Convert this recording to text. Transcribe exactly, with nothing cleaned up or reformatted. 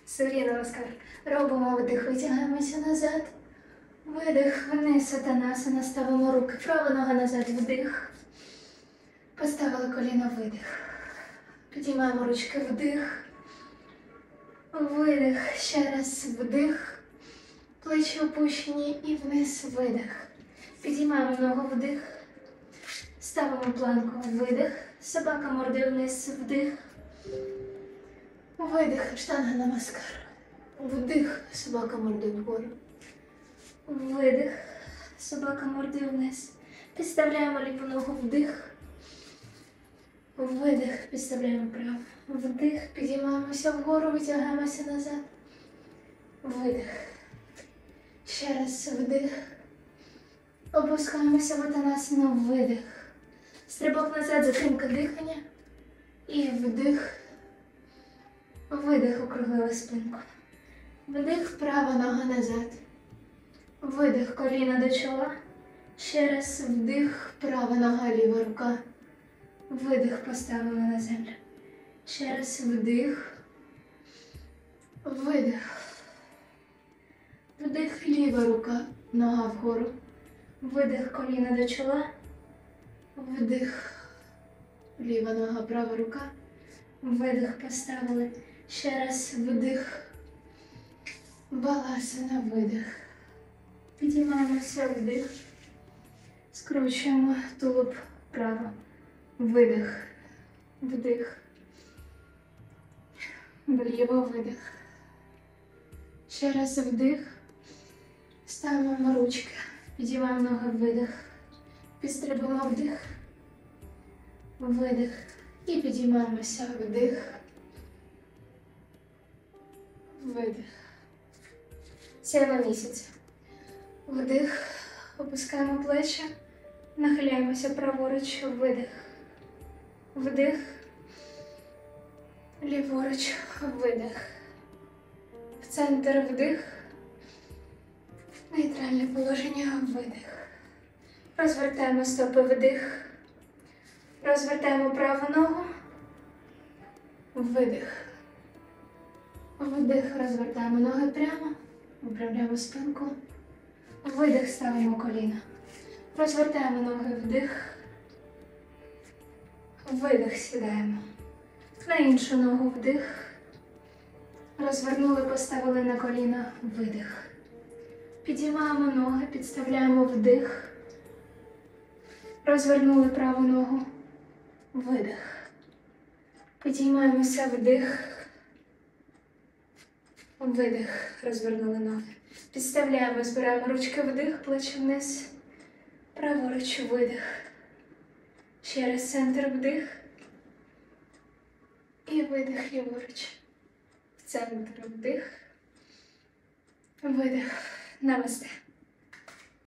Сур'я намаскар. Робимо вдих, витягаємося назад. Видих, вниз, Утанасана. Ставимо руки. Права нога назад, вдих. Поставили коліно, видих. Підіймаємо ручки, вдих. Видих. Ще раз, вдих. Плечі опущені і вниз, видих. Підіймаємо ногу, вдих. Ставимо планку, видих. Собака мордою вниз, вдих. Видих, штанга намаскар. Вдих, собака мордою вгору. Видих, собака мордою вниз. Підставляємо ліву ногу, вдих. Видих, підставляємо праву. Вдих, підіймаємося вгору, витягаємося назад. Видих. Ще раз вдих. Опускаємося в Утанасану, видих. Стрибок назад, затримка дихання. І вдих. Видих, округлили спинку. Вдих, права нога назад. Видих, коліна до чола. Ще раз вдих, права нога, ліва рука. Видих, поставили на землю. Ще раз вдих. Видих. Вдих, ліва рука, нога вгору. Видих, коліна до чола. Вдих, ліва нога, права рука. Видих, поставили. Ще раз вдих. Баласана, видих. Підіймаємося, вдих. Скручуємо тулуб вправо. Видих. Вдих. Вліво, видих. Ще раз вдих. Ставимо ручки. Підіймаємо ноги, видих. Підстрибуємо, вдих. Видих. І підіймаємося, вдих. Видих. Сяйва місяця. Вдих. Опускаємо плечі. Нахиляємося праворуч. Видих. Вдих. Ліворуч. Видих. В центр вдих. Нейтральне положення. Видих. Розвертаємо стопи, вдих. Розвертаємо праву ногу. Видих. Вдих, розвертаємо ноги прямо. Виправляємо спинку. Видих, ставимо коліна. Розвертаємо ноги, вдих. Видих, сідаємо. На іншу ногу вдих. Розвернули, поставили на коліна, видих. Підіймаємо ноги, підставляємо вдих. Розвернули праву ногу. Видих. Підіймаємося, вдих. Видих. Розвернули ноги. Підставляємо, збираємо ручки, вдих, плечі вниз. Праворуч, видих. Ще раз центр, вдих. І видих, ліворуч. В центр, вдих. Видих. Намасте.